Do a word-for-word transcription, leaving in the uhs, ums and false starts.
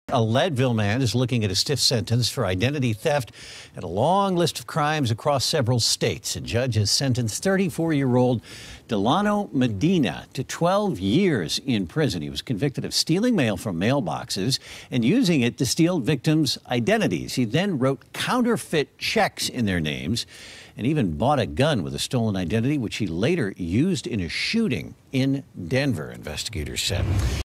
A Leadville man is looking at a stiff sentence for identity theft and a long list of crimes across several states. A judge has sentenced thirty-four-year-old Delano Medina to twelve years in prison. He was convicted of stealing mail from mailboxes and using it to steal victims' identities. He then wrote counterfeit checks in their names and even bought a gun with a stolen identity, which he later used in a shooting in Denver, investigators said.